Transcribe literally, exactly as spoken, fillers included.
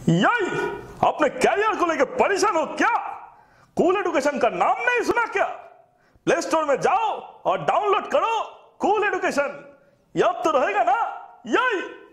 यही अपने कैरियर को लेकर परेशान हो क्या? कूल एजुकेशन का नाम नहीं सुना क्या? प्ले स्टोर में जाओ और डाउनलोड करो कूल एजुकेशन। याद तो रहेगा ना? यही।